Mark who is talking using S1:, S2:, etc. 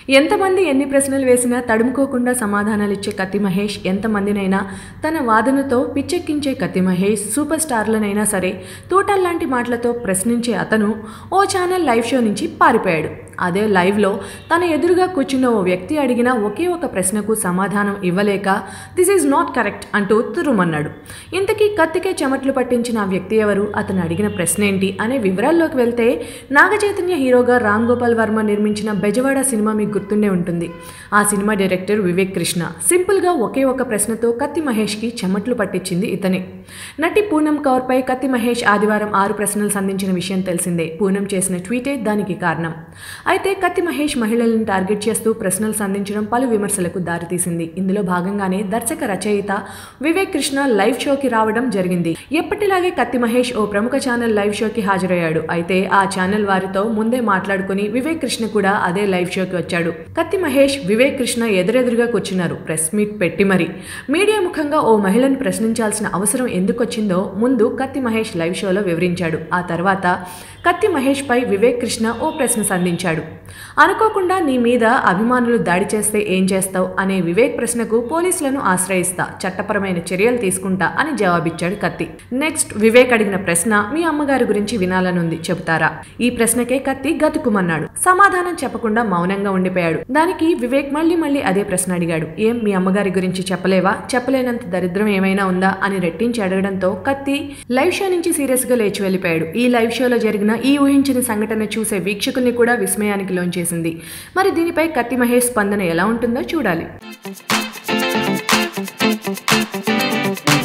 S1: ఎంతమంది ఎన్ని ప్రశ్నలు వేసినా తడుముకోకుండా సమాధానాలిచ్చే కత్తి మహేష్, ఎంతమందినైనా తన వాదనతో పిచ్చెక్కించే కత్తి మహేష్, సూపర్ స్టార్లనైనా సరే తూటాల్లాంటి మాటలతో ప్రశ్నించే అతను ఓ ఛానల్ లైవ్ షో నుంచి పారిపోయాడు. అదే లైవ్లో తన ఎదురుగా కూర్చున్న ఓ వ్యక్తి అడిగిన ఒకే ఒక ప్రశ్నకు సమాధానం ఇవ్వలేక దిస్ ఈజ్ నాట్ కరెక్ట్ అంటూ తురుమన్నాడు. ఇంతకీ కత్తికే చెమట్లు పట్టించిన ఆ వ్యక్తి ఎవరు, అతను అడిగిన ప్రశ్న ఏంటి అనే వివరాల్లోకి వెళ్తే, నాగచైతన్య హీరోగా రామ్ గోపాల్ వర్మ నిర్మించిన బెజవాడ సినిమా మీకు గుర్తుండే ఉంటుంది. ఆ సినిమా డైరెక్టర్ వివేక్ కృష్ణ. సింపుల్గా ఒకే ఒక ప్రశ్నతో కత్తి మహేష్కి చెమట్లు పట్టించింది ఇతనే. నటి పూనం కౌర్పై కత్తి మహేష్ ఆదివారం 6 ప్రశ్నలు సంధించిన విషయం తెలిసిందే. పూనం చేసిన ట్వీటే దానికి కారణం. అయితే కత్తి మహేష్ మహిళలను టార్గెట్ చేస్తూ ప్రశ్నలు సంధించడం పలు విమర్శలకు దారితీసింది. ఇందులో భాగంగానే దర్శక రచయిత వివేక్ కృష్ణ లైవ్ షోకి రావడం జరిగింది. ఎప్పటిలాగే కత్తి మహేష్ ఓ ప్రముఖ ఛానల్ లైవ్ షోకి హాజరయ్యాడు. అయితే ఆ ఛానల్ వారితో ముందే మాట్లాడుకుని వివేక్ కృష్ణ కూడా అదే లైవ్ షోకి వచ్చాడు. కత్తి మహేష్, వివేక్ కృష్ణ ఎదురెదురుగా కూర్చున్నారు. ప్రెస్ మీట్ పెట్టి మరి మీడియా ముఖంగా ఓ మహిళను ప్రశ్నించాల్సిన అవసరం ఎందుకొచ్చిందో ముందు కత్తి మహేష్ లైవ్ షోలో వివరించాడు. ఆ తర్వాత కత్తి మహేష్ పై వివేక్ కృష్ణ ఓ ప్రశ్న సంధించాడు. అనుకోకుండా నీ మీద అభిమానులు దాడి చేస్తే ఏం చేస్తావు అనే వివేక్ ప్రశ్నకు పోలీసులను ఆశ్రయిస్తా, చట్టపరమైన చర్యలు తీసుకుంటా అని జవాబిచ్చాడు కత్తి. నెక్స్ట్ వివేక్ అడిగిన ప్రశ్న, మీ అమ్మగారి గురించి వినాలనుంది, చెబుతారా? ఈ ప్రశ్నకే కత్తి గతుకుమన్నాడు. సమాధానం చెప్పకుండా మౌనంగా ఉండిపోయాడు. దానికి వివేక్ మళ్ళీ అదే ప్రశ్న అడిగాడు. ఏం మీ అమ్మగారి గురించి చెప్పలేవా? చెప్పలేనంత దరిద్రం ఏమైనా ఉందా అని రెట్టించి అడగడంతో కత్తి లైవ్ షో నుంచి సీరియస్ గా లేచి వెళ్ళిపోయాడు. ఈ లైవ్ షోలో జరిగిన ఈ ఊహించిన సంఘటన చూసే వీక్షకుల్ని కూడా విస్మయానికి లోంచేసింది. మరి దీనిపై కత్తి మహేష్ స్పందన ఎలా ఉంటుందో చూడాలి.